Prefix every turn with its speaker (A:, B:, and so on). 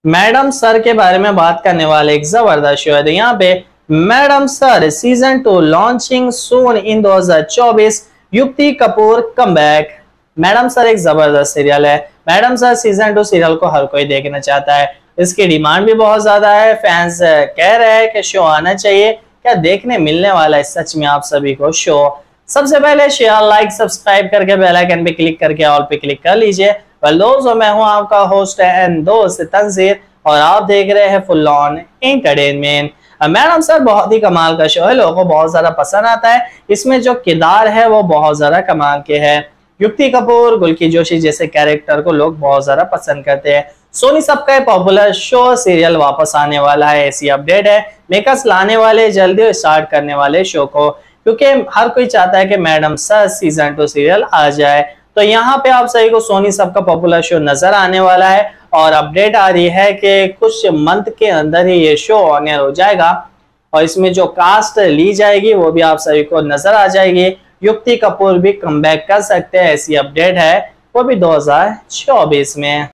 A: Madam sir के बारे में बात करने वाले एक जबरदस्त शो है। तो यहाँ पे Madam Sir season 2 launching soon in 2024, Yukti Kapoor comeback. Madam sir एक जबरदस्त सीरियल है। मैडम सर सीजन 2 सीरियल को हर कोई देखना चाहता है, इसकी डिमांड भी बहुत ज्यादा है। फैंस कह रहे हैं कि शो आना चाहिए। क्या देखने मिलने वाला है सच में आप सभी को शो? सबसे पहले शेयर, लाइक, सब्सक्राइब करके बेल आइकन पे क्लिक करके ऑल पे क्लिक कर लीजिए। वेल दोस्तों, मैं हूं आपका होस्ट एंड दोस्त तंजीर और आप देख रहे हैं full on entertainment. Madam Sir बहुत ही कमाल का शो है, लोगों को बहुत ज्यादा पसंद आता है। इसमें जो किरदार है वो बहुत ज्यादा कमाल के हैं। युक्ति कपूर, गुल्की जोशी जैसे कैरेक्टर को लोग बहुत ज्यादा पसंद करते हैं। सोनी सब का पॉपुलर शो सीरियल वापस आने वाला है, ऐसी अपडेट है। मेकर्स लाने वाले जल्दी स्टार्ट करने वाले शो को, क्योंकि हर कोई चाहता है कि मैडम सर सीजन 2 सीरियल आ जाए। तो यहाँ पे आप सभी को सोनी सब का पॉपुलर शो नजर आने वाला है और अपडेट आ रही है कि कुछ मंथ के अंदर ही ये शो ऑन एयर हो जाएगा और इसमें जो कास्ट ली जाएगी वो भी आप सभी को नजर आ जाएगी। युक्ति कपूर भी कमबैक कर सकते हैं, ऐसी अपडेट है, वो भी 2024 में।